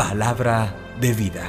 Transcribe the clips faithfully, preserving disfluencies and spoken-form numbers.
Palabra de vida.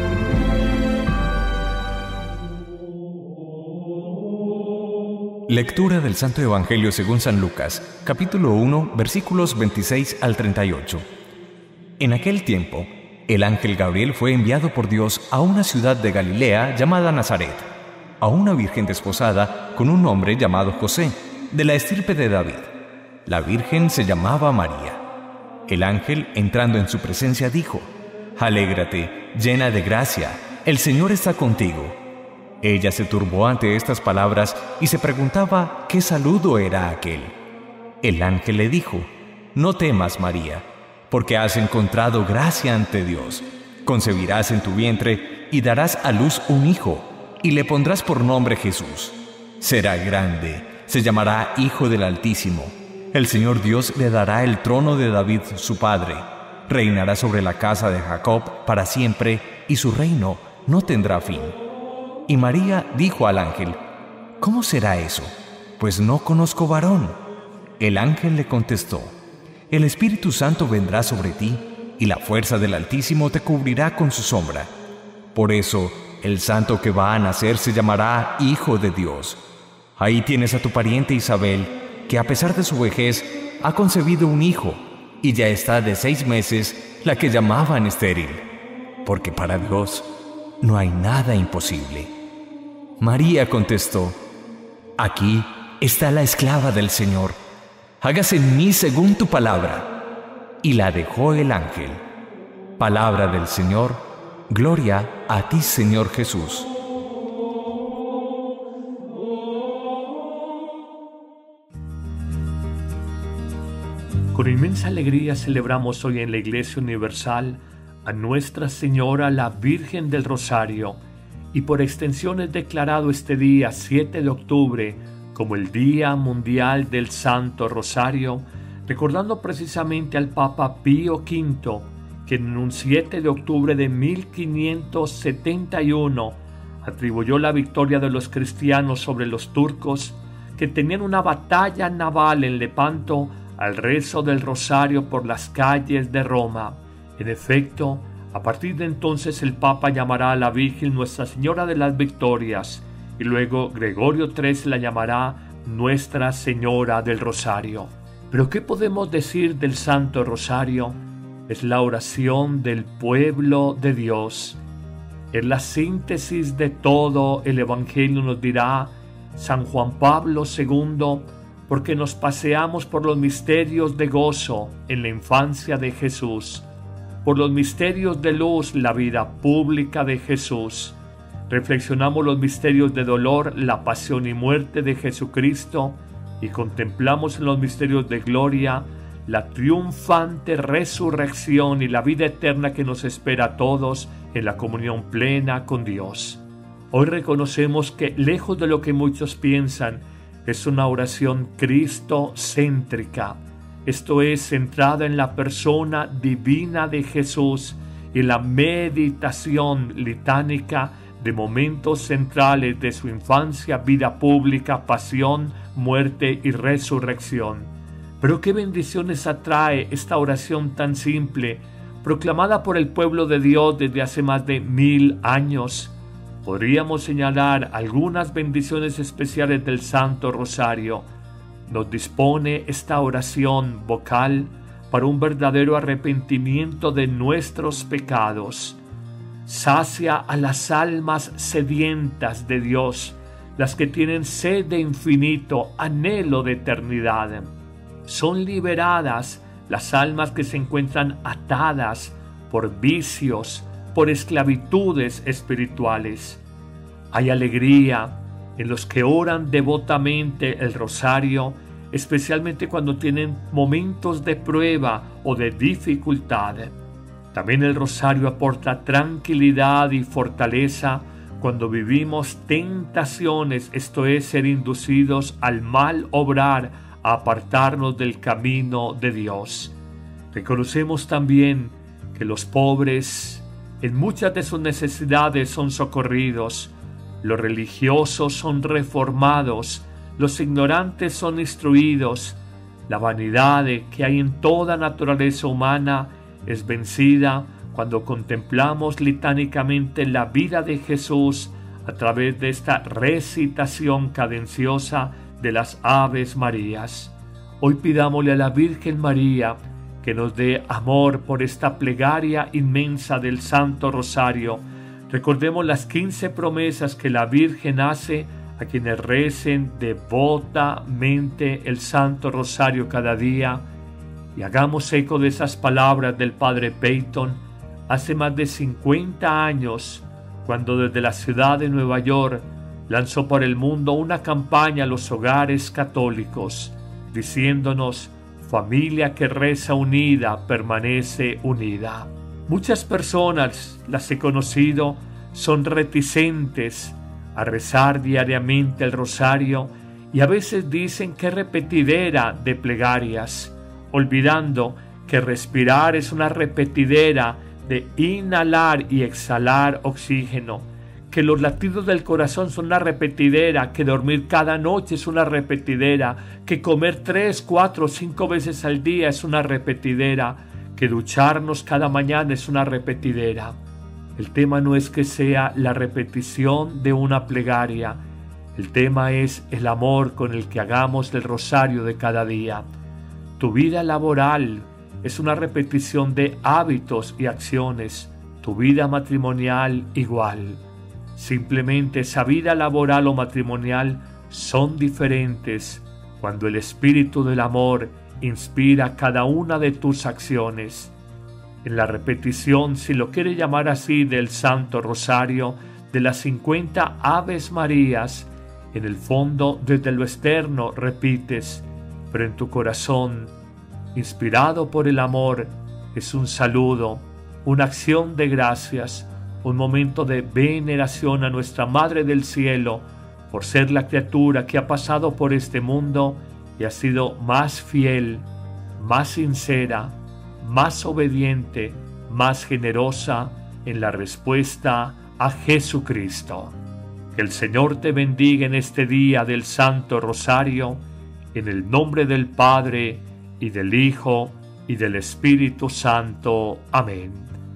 Lectura del Santo Evangelio según San Lucas, capítulo uno, versículos veintiséis al treinta y ocho. En aquel tiempo, el ángel Gabriel fue enviado por Dios a una ciudad de Galilea llamada Nazaret, a una virgen desposada con un hombre llamado José, de la estirpe de David. La virgen se llamaba María. El ángel, entrando en su presencia, dijo: «Alégrate, llena de gracia, el Señor está contigo». Ella se turbó ante estas palabras y se preguntaba qué saludo era aquel. El ángel le dijo: «No temas, María, porque has encontrado gracia ante Dios. Concebirás en tu vientre y darás a luz un hijo, y le pondrás por nombre Jesús. Será grande, se llamará Hijo del Altísimo. El Señor Dios le dará el trono de David su padre. Reinará sobre la casa de Jacob para siempre, y su reino no tendrá fin». Y María dijo al ángel: «¿Cómo será eso? Pues no conozco varón». El ángel le contestó: «El Espíritu Santo vendrá sobre ti, y la fuerza del Altísimo te cubrirá con su sombra. Por eso, el santo que va a nacer se llamará Hijo de Dios. Ahí tienes a tu pariente Isabel, que a pesar de su vejez ha concebido un hijo, y ya está de seis meses la que llamaban estéril, porque para Dios no hay nada imposible». María contestó: «Aquí está la esclava del Señor. Hágase en mí según tu palabra». Y la dejó el ángel. Palabra del Señor. Gloria a ti, Señor Jesús. Con inmensa alegría celebramos hoy en la Iglesia Universal a Nuestra Señora, la Virgen del Rosario, y por extensión es declarado este día, siete de octubre, como el Día Mundial del Santo Rosario, recordando precisamente al Papa Pío quinto, que en un siete de octubre de mil quinientos setenta y uno atribuyó la victoria de los cristianos sobre los turcos, que tenían una batalla naval en Lepanto, al rezo del rosario por las calles de Roma. En efecto, a partir de entonces el Papa llamará a la Virgen Nuestra Señora de las Victorias, y luego Gregorio trece la llamará Nuestra Señora del Rosario. ¿Pero qué podemos decir del Santo Rosario? Es la oración del pueblo de Dios. Es la síntesis de todo el Evangelio, nos dirá San Juan Pablo segundo, porque nos paseamos por los misterios de gozo en la infancia de Jesús, por los misterios de luz, la vida pública de Jesús. Reflexionamos los misterios de dolor, la pasión y muerte de Jesucristo, y contemplamos en los misterios de gloria la triunfante resurrección y la vida eterna que nos espera a todos en la comunión plena con Dios. Hoy reconocemos que, lejos de lo que muchos piensan, es una oración cristocéntrica, esto es, centrada en la persona divina de Jesús y la meditación litánica de momentos centrales de su infancia, vida pública, pasión, muerte y resurrección. Pero qué bendiciones atrae esta oración tan simple, proclamada por el pueblo de Dios desde hace más de mil años. Podríamos señalar algunas bendiciones especiales del Santo Rosario. Nos dispone esta oración vocal para un verdadero arrepentimiento de nuestros pecados. Sacia a las almas sedientas de Dios, las que tienen sed de infinito, anhelo de eternidad. Son liberadas las almas que se encuentran atadas por vicios, por esclavitudes espirituales. Hay alegría en los que oran devotamente el rosario, especialmente cuando tienen momentos de prueba o de dificultad. También el rosario aporta tranquilidad y fortaleza cuando vivimos tentaciones, esto es, ser inducidos al mal obrar, a apartarnos del camino de Dios. Reconocemos también que los pobres en muchas de sus necesidades son socorridos, los religiosos son reformados, los ignorantes son instruidos, la vanidad que hay en toda naturaleza humana es vencida cuando contemplamos litánicamente la vida de Jesús a través de esta recitación cadenciosa de las Aves Marías. Hoy pidámosle a la Virgen María que nos dé amor por esta plegaria inmensa del Santo Rosario. Recordemos las quince promesas que la Virgen hace a quienes recen devotamente el Santo Rosario cada día, y hagamos eco de esas palabras del Padre Peyton hace más de cincuenta años, cuando desde la ciudad de Nueva York lanzó por el mundo una campaña a los hogares católicos, diciéndonos: familia que reza unida permanece unida. Muchas personas, las he conocido, son reticentes a rezar diariamente el rosario y a veces dicen que es repetidera de plegarias, olvidando que respirar es una repetidera de inhalar y exhalar oxígeno, que los latidos del corazón son una repetidera, que dormir cada noche es una repetidera, que comer tres, cuatro, cinco veces al día es una repetidera, que ducharnos cada mañana es una repetidera. El tema no es que sea la repetición de una plegaria, el tema es el amor con el que hagamos el rosario de cada día. Tu vida laboral es una repetición de hábitos y acciones, tu vida matrimonial igual. Simplemente esa vida laboral o matrimonial son diferentes cuando el espíritu del amor inspira cada una de tus acciones. En la repetición, si lo quiere llamar así, del Santo Rosario, de las cincuenta Aves Marías, en el fondo, desde lo externo, repites, pero en tu corazón, inspirado por el amor, es un saludo, una acción de gracias, un momento de veneración a nuestra Madre del Cielo por ser la criatura que ha pasado por este mundo y ha sido más fiel, más sincera, más obediente, más generosa en la respuesta a Jesucristo. Que el Señor te bendiga en este día del Santo Rosario, en el nombre del Padre, y del Hijo, y del Espíritu Santo. Amén.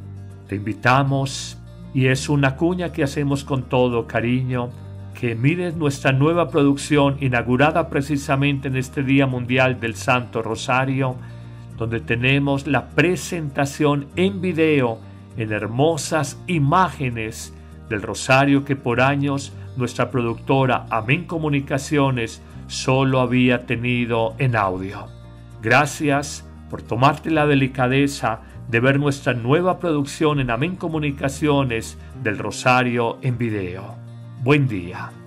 Te invitamos, y es una cuña que hacemos con todo cariño, que mires nuestra nueva producción inaugurada precisamente en este Día Mundial del Santo Rosario, donde tenemos la presentación en video, en hermosas imágenes del rosario que por años nuestra productora Amén Comunicaciones solo había tenido en audio. Gracias por tomarte la delicadeza de ver nuestra nueva producción en Amén Comunicaciones del rosario en video. Buen día.